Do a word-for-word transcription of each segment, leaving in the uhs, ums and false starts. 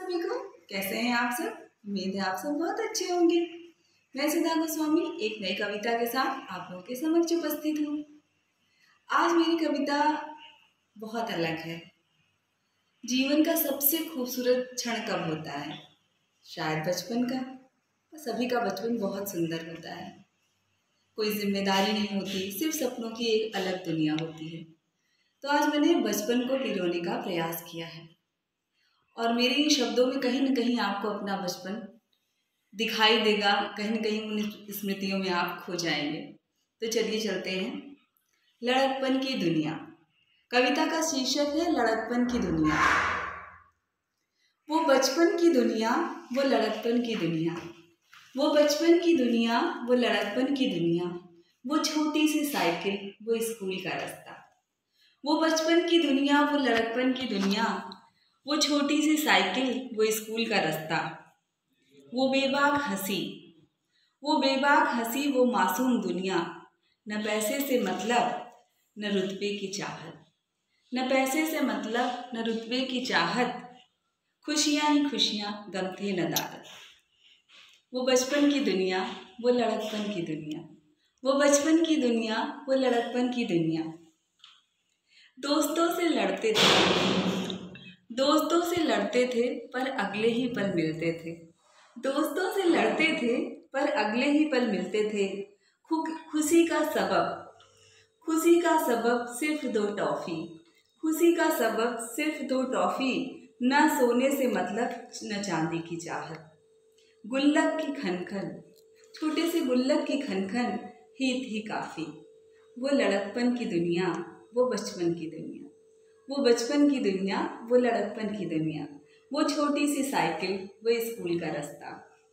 सभी को। कैसे हैं आप सब? उम्मीद है आप सब बहुत अच्छे होंगे। मैं सुधा गोस्वामी एक नई कविता के साथ आप लोगों के समक्ष उपस्थित हूँ। आज मेरी कविता बहुत अलग है। जीवन का सबसे खूबसूरत क्षण कब होता है? शायद बचपन का। सभी का बचपन बहुत सुंदर होता है। कोई जिम्मेदारी नहीं होती, सिर्फ सपनों की एक अलग दुनिया होती है। तो आज मैंने बचपन को पिरोने का प्रयास किया है और मेरे इन शब्दों में कहीं न कहीं आपको अपना बचपन दिखाई देगा, कहीं न कहीं उन स्मृतियों में आप खो जाएंगे। तो चलिए चलते हैं। लड़कपन की दुनिया। कविता का शीर्षक है लड़कपन की दुनिया। वो बचपन की दुनिया, वो लड़कपन की दुनिया, वो बचपन की दुनिया, वो लड़कपन की दुनिया, वो छोटी सी साइकिल, वो स्कूल का रास्ता। वो बचपन की दुनिया, वो लड़कपन की दुनिया, वो छोटी सी साइकिल, वो स्कूल का रास्ता। वो बेबाक हंसी, वो बेबाक हंसी, वो मासूम दुनिया। न पैसे से मतलब, न रुतबे की चाहत, न पैसे से मतलब, न रुतबे की चाहत। खुशियाँ ही खुशियाँ, गम थे न दारत। वो बचपन की दुनिया, वो लड़कपन की दुनिया, वो बचपन की दुनिया, वो लड़कपन की दुनिया। दोस्तों से लड़ते थे, दोस्तों से लड़ते थे, पर अगले ही पल मिलते थे। दोस्तों से लड़ते थे, पर अगले ही पल मिलते थे। खुशी का सबब, खुशी का सबब सिर्फ दो टॉफी, खुशी का सबब सिर्फ दो टॉफी। न सोने से मतलब, न चांदी की चाहत। गुल्लक की खनखन, छोटे से गुल्लक की खनखन ही थी काफ़ी। वो लड़कपन की दुनिया, वो बचपन की दुनिया, वो बचपन की दुनिया, वो लड़कपन की दुनिया, वो छोटी सी साइकिल, वो स्कूल का रास्ता।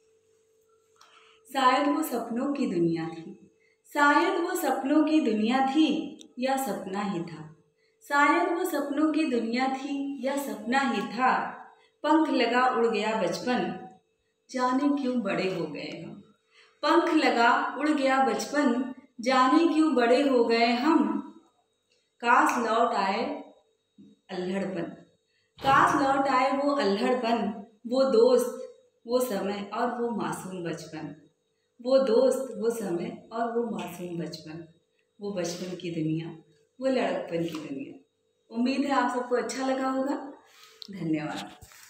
शायद वो सपनों की दुनिया थी, शायद वो सपनों की दुनिया थी, या सपना ही था। शायद वो सपनों की दुनिया थी, या सपना ही था। पंख लगा उड़ गया बचपन, जाने क्यों बड़े हो गए हम। पंख लगा उड़ गया बचपन, जाने क्यों बड़े हो गए हम। काश लौट आए अल्हड़पन, काश लौट आए वो अल्हड़पन। वो दोस्त, वो समय और वो मासूम बचपन। वो दोस्त, वो समय और वो मासूम बचपन। वो बचपन की दुनिया, वो लड़कपन की दुनिया। उम्मीद है आप सबको अच्छा लगा होगा। धन्यवाद।